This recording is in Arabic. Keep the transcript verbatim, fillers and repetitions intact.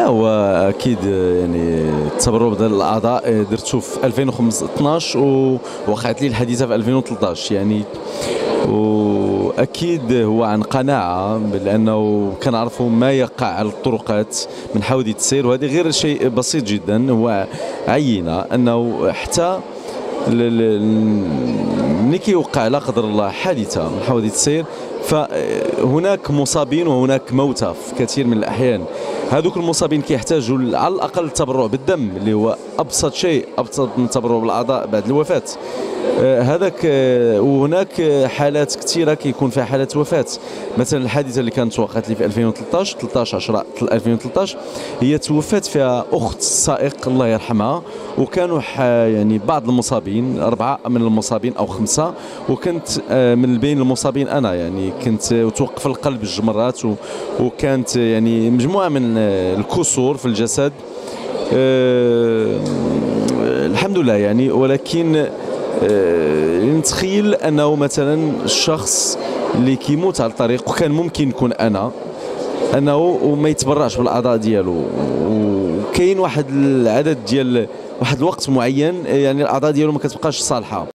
لا هو اكيد يعني التبرع ديال الاعضاء درتو في ألفين واثناش ووقعت لي الحادثه في ألفين وثلاثطاش يعني. واكيد هو عن قناعه بانه كنعرفوا ما يقع على الطرقات من حوادث السير، وهذه غير شيء بسيط جدا. هو عينه انه حتى ملي كيوقع لا قدر الله حادثه من حوادث السير فهناك مصابين وهناك موتى في كثير من الاحيان. هذوك المصابين كيحتاجوا على الاقل التبرع بالدم اللي هو ابسط شيء، ابسط من التبرع بالاعضاء بعد الوفاه. هذاك وهناك حالات كثيره كيكون فيها حالات وفاه. مثلا الحادثه اللي كانت وقعت لي في ألفين وثلاثطاش ثلاثطاش عشرة ألفين وثلاثطاش هي توفات فيها اخت السائق الله يرحمها، وكانوا يعني بعض المصابين اربعه من المصابين او خمسه، وكنت من بين المصابين انا يعني كنت توقف القلب جوج مرات، وكانت يعني مجموعه من الكسور في الجسد. أه الحمد لله يعني. ولكن أه نتخيل انه مثلا الشخص اللي كيموت على الطريق وكان ممكن يكون انا انه وما يتبرعش بالاعضاء ديالو، وكاين واحد العدد ديال واحد الوقت معين يعني الاعضاء ديالو ما كتبقاش صالحه.